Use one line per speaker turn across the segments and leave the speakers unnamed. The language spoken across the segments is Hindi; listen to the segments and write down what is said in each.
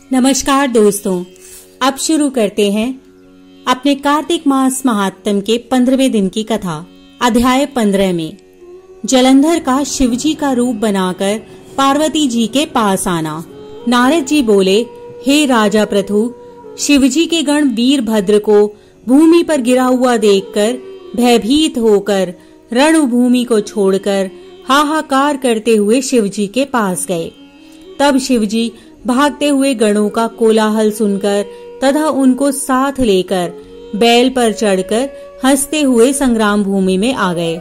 नमस्कार दोस्तों, अब शुरू करते हैं अपने कार्तिक मास महात्म के 15वें दिन की कथा। अध्याय 15 में जलंधर का शिवजी का रूप बनाकर पार्वती जी के पास आना। नारद जी बोले, हे राजा प्रथु, शिवजी के गण वीरभद्र को भूमि पर गिरा हुआ देखकर भयभीत होकर रणभूमि को छोड़कर हाहाकार करते हुए शिवजी के पास गए। तब शिवजी भागते हुए गणों का कोलाहल सुनकर तथा उनको साथ लेकर बैल पर चढ़कर हंसते हुए संग्राम भूमि में आ गए।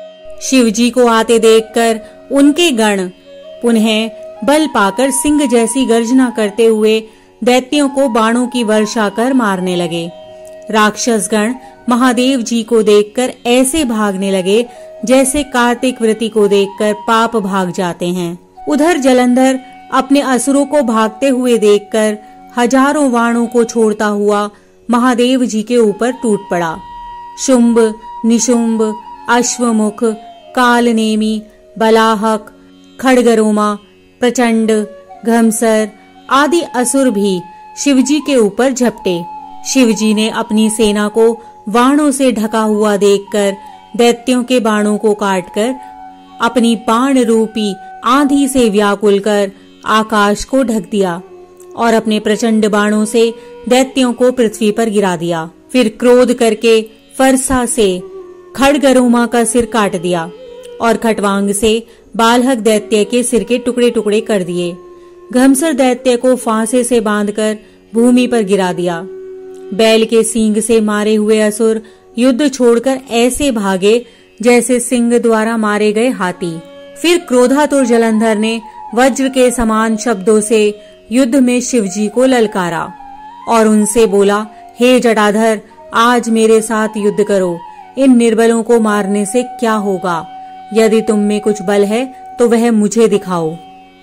शिवजी को आते देखकर उनके गण पुनः बल पाकर सिंह जैसी गर्जना करते हुए दैत्यों को बाणों की वर्षा कर मारने लगे। राक्षस गण महादेव जी को देखकर ऐसे भागने लगे जैसे कार्तिक व्रती को देखकर पाप भाग जाते हैं। उधर जलंधर अपने असुरों को भागते हुए देखकर हजारों बाणों को छोड़ता हुआ महादेव जी के ऊपर टूट पड़ा। शुंभ, निशुंभ, अश्वमुख, कालनेमी, बलाहक, खड्गरोमा, प्रचंड, घमसर आदि असुर भी शिवजी के ऊपर झपटे। शिवजी ने अपनी सेना को बाणों से ढका हुआ देखकर दैत्यों के बाणों को काटकर अपनी बाण रूपी आंधी से व्याकुल कर आकाश को ढक दिया और अपने प्रचंड बाणों से दैत्यों को पृथ्वी पर गिरा दिया। फिर क्रोध करके फरसा से खड्गरोमा का सिर काट दिया और खटवांग से बालहक दैत्य के सिर के टुकड़े टुकड़े कर दिए। घमसर दैत्य को फांसे से बांधकर भूमि पर गिरा दिया। बैल के सींग से मारे हुए असुर युद्ध छोड़कर ऐसे भागे जैसे सिंह द्वारा मारे गए हाथी। फिर क्रोधातुर जलंधर ने वज्र के समान शब्दों से युद्ध में शिवजी को ललकारा और उनसे बोला, हे जटाधर, आज मेरे साथ युद्ध करो। इन निर्बलों को मारने से क्या होगा? यदि तुम में कुछ बल है तो वह मुझे दिखाओ।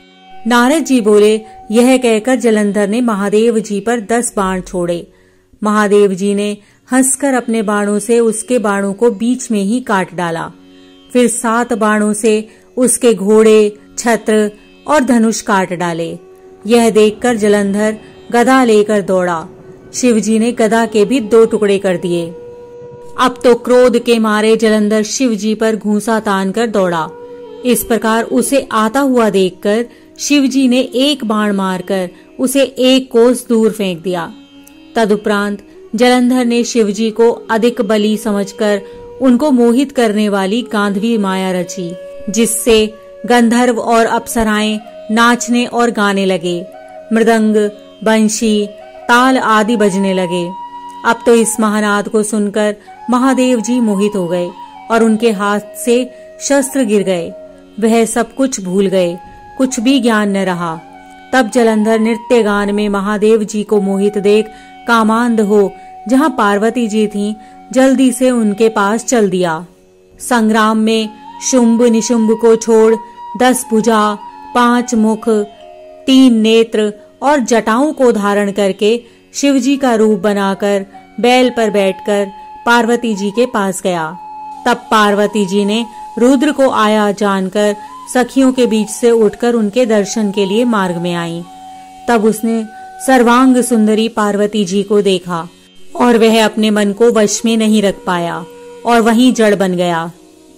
नारद जी बोले, यह कहकर जलंधर ने महादेव जी पर 10 बाण छोड़े। महादेव जी ने हंसकर अपने बाणों से उसके बाणों को बीच में ही काट डाला। फिर 7 बाणों से उसके घोड़े, छत्र और धनुष काट डाले। यह देखकर जलंधर गदा लेकर दौड़ा। शिवजी ने गदा के भी 2 टुकड़े कर दिए। अब तो क्रोध के मारे जलंधर शिवजी पर घूंसा तान कर दौड़ा। इस प्रकार उसे आता हुआ देखकर शिवजी ने एक बाण मारकर उसे 1 कोस दूर फेंक दिया। तदुपरांत जलंधर ने शिवजी को अधिक बली समझकर उनको मोहित करने वाली गांधवी माया रची, जिससे गंधर्व और अप्सराएं नाचने और गाने लगे। मृदंग, बंशी, ताल आदि बजने लगे। अब तो इस महानाद को सुनकर महादेव जी मोहित हो गए और उनके हाथ से शस्त्र गिर गए। वह सब कुछ भूल गए, कुछ भी ज्ञान न रहा। तब जलंधर नृत्य गान में महादेव जी को मोहित देख कामांध हो जहाँ पार्वती जी थीं, जल्दी से उनके पास चल दिया। संग्राम में शुंभ निशुंभ को छोड़ 10 भुजा, 5 मुख, 3 नेत्र और जटाओं को धारण करके शिवजी का रूप बनाकर बैल पर बैठकर पार्वती जी के पास गया। तब पार्वती जी ने रुद्र को आया जानकर सखियों के बीच से उठकर उनके दर्शन के लिए मार्ग में आई। तब उसने सर्वांग सुंदरी पार्वती जी को देखा और वह अपने मन को वश में नहीं रख पाया और वहीं जड़ बन गया।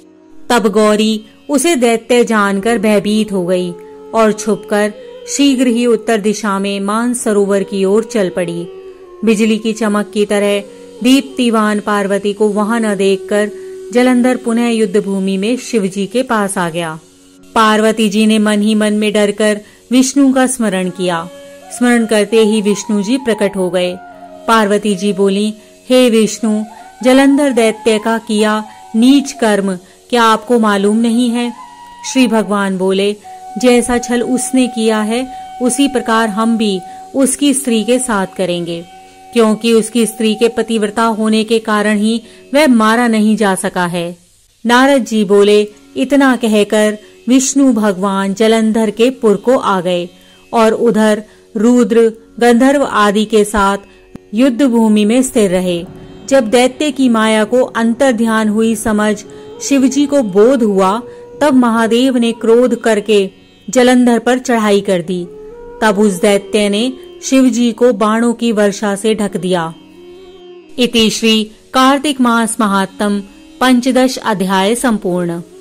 तब गौरी उसे दैत्य जानकर भयभीत हो गई और छुपकर शीघ्र ही उत्तर दिशा में मानस सरोवर की ओर चल पड़ी। बिजली की चमक की तरह दीप्तिवान पार्वती को वहां न देखकर जलंधर पुनः युद्ध भूमि में शिवजी के पास आ गया। पार्वती जी ने मन ही मन में डरकर विष्णु का स्मरण किया। स्मरण करते ही विष्णु जी प्रकट हो गए। पार्वती जी बोली, हे विष्णु, जलंधर दैत्य का किया नीच कर्म क्या आपको मालूम नहीं है? श्री भगवान बोले, जैसा छल उसने किया है उसी प्रकार हम भी उसकी स्त्री के साथ करेंगे, क्योंकि उसकी स्त्री के पतिव्रता होने के कारण ही वह मारा नहीं जा सका है। नारद जी बोले, इतना कहकर विष्णु भगवान जलंधर के पुर को आ गए और उधर रुद्र, गंधर्व आदि के साथ युद्ध भूमि में स्थिर रहे। जब दैत्य की माया को अंतर ध्यान हुई समझ शिवजी को बोध हुआ, तब महादेव ने क्रोध करके जलंधर पर चढ़ाई कर दी। तब उस दैत्य ने शिव जी को बाणों की वर्षा से ढक दिया। इति श्री कार्तिक मास महात्म पंचदश अध्याय संपूर्ण।